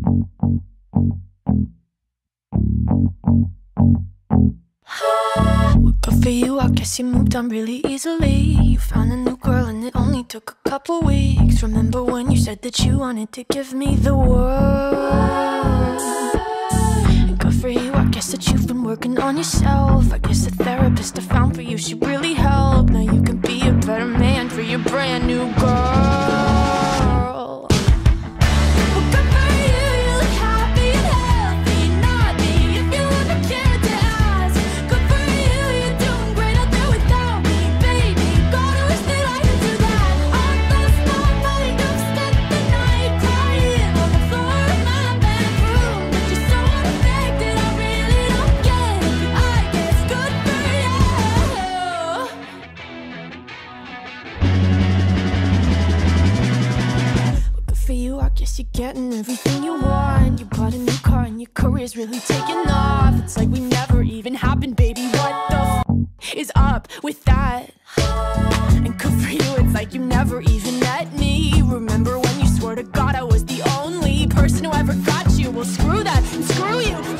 Well, good for you, I guess you moved on really easily. You found a new girl and it only took a couple weeks. Remember when you said that you wanted to give me the world? And good for you, I guess that you've been working on yourself. I guess the therapist I found for you should really help. Now you can be a better man for your brand new girl. For you, I guess you're getting everything you want. You bought a new car and your career's really taking off. It's like we never even happened, baby. What the f is up with that? And good for you, it's like you never even met me. Remember when you swore to God I was the only person who ever got you? Well, screw that and screw you.